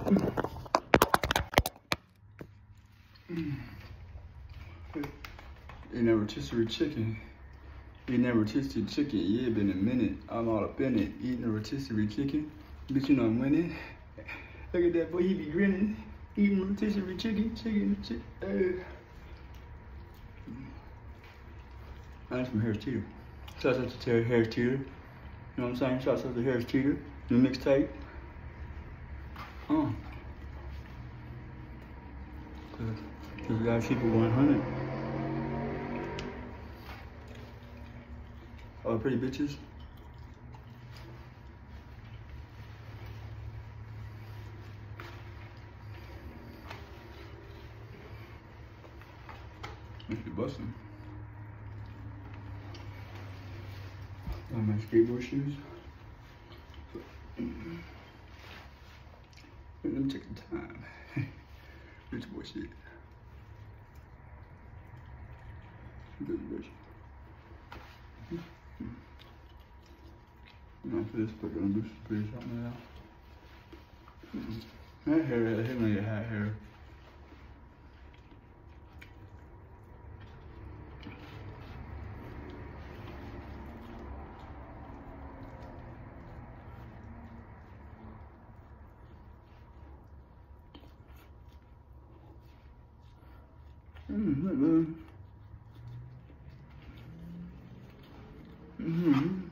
Eating that rotisserie chicken. Eating that rotisserie chicken. Yeah, been a minute. I'm all up in it. Eating the rotisserie chicken. Bitch, you know I'm winning. Look at that boy, he be grinning. Eating rotisserie chicken. That's from Harris Teeter. Shout out to Harris Teeter. You know what I'm saying? Shout out to Harris Teeter. New mixtape. Cause we gotta keep it 100. Oh, pretty bitches. Must be busting. My skateboard shoes. Let me take the time. Bitch boy shit. Good bitch. After this, put on this pretty something out. That hair, that hit me a hat hair. Not good.